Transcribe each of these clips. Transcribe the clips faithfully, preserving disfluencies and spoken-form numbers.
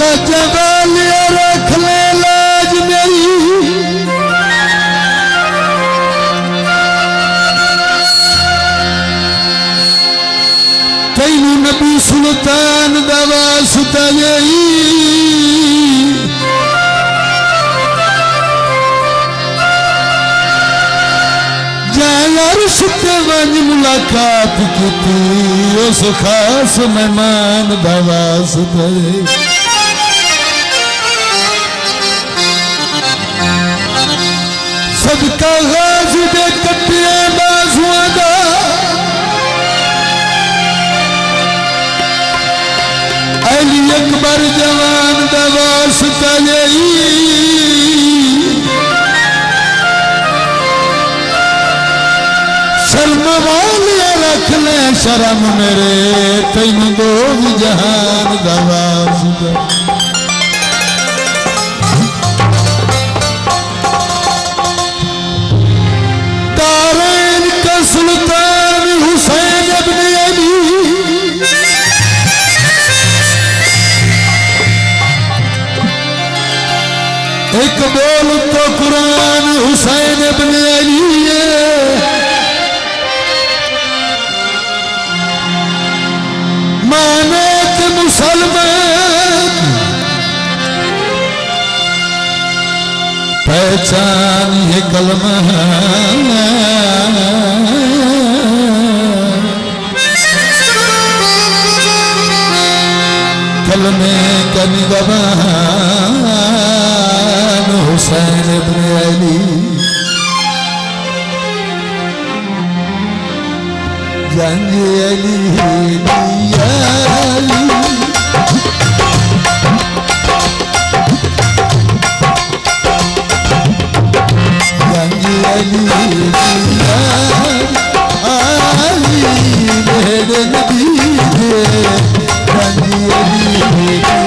लाजा वालिया रख ले लाज मेरी तैनू नबी सुल्तान दा वास्ता यही अर्श ते वंज मुलाकात की उस खास मेहमान दा वास्ता सदका गाजी दे कट्टिया बाजुआं दा अली अकबर जवान दा वास्ता यही शर्म वालिया रख ले शर्म मेरे तेन दो जहान दा वास्ता दारैन का सुल्तान हुसैन इब्न अली एक बोल तो कुरान हुसैन इब्न अली माने के मुसलमान पहचान ये कलमा कलमे का निगवान हुसैन इब्न अली जंग अली दिया जंग अली दिया आली मेरे नबी दे जंग अली दिया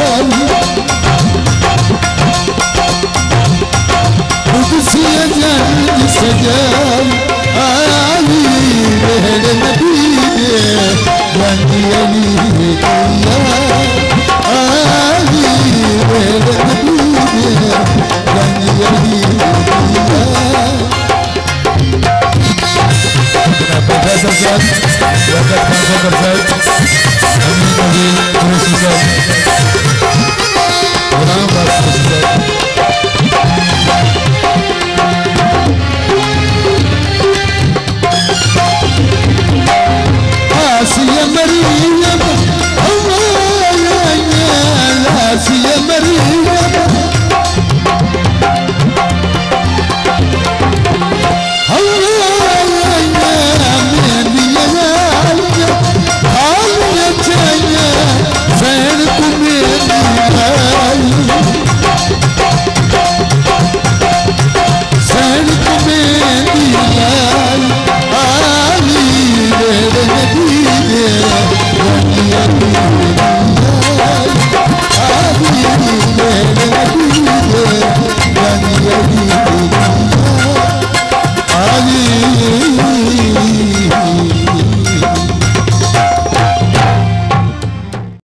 होली